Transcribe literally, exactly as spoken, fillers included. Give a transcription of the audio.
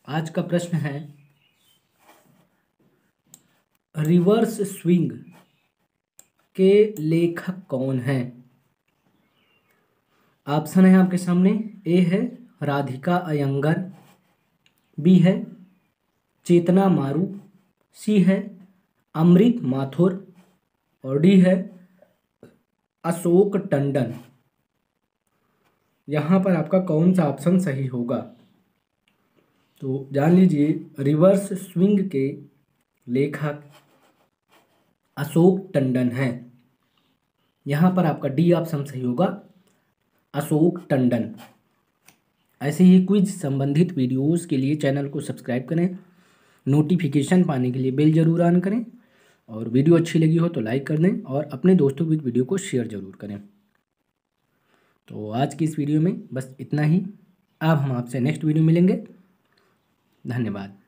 आज का प्रश्न है रिवर्स स्विंग के लेखक कौन हैं। ऑप्शन है आपके सामने। ए है राधिका अयंगर, बी है चेतना मारू, सी है अमृत माथुर और डी है अशोक टंडन। यहाँ पर आपका कौन सा ऑप्शन सही होगा, तो जान लीजिए। रिवर्स स्विंग के लेखक अशोक टंडन हैं। यहाँ पर आपका डी ऑप्शन सही होगा, अशोक टंडन। ऐसे ही क्विज संबंधित वीडियोस के लिए चैनल को सब्सक्राइब करें, नोटिफिकेशन पाने के लिए बेल जरूर ऑन करें और वीडियो अच्छी लगी हो तो लाइक कर दें और अपने दोस्तों के वीडियो को शेयर जरूर करें। तो आज की इस वीडियो में बस इतना ही। अब हम आपसे नेक्स्ट वीडियो मिलेंगे। धन्यवाद।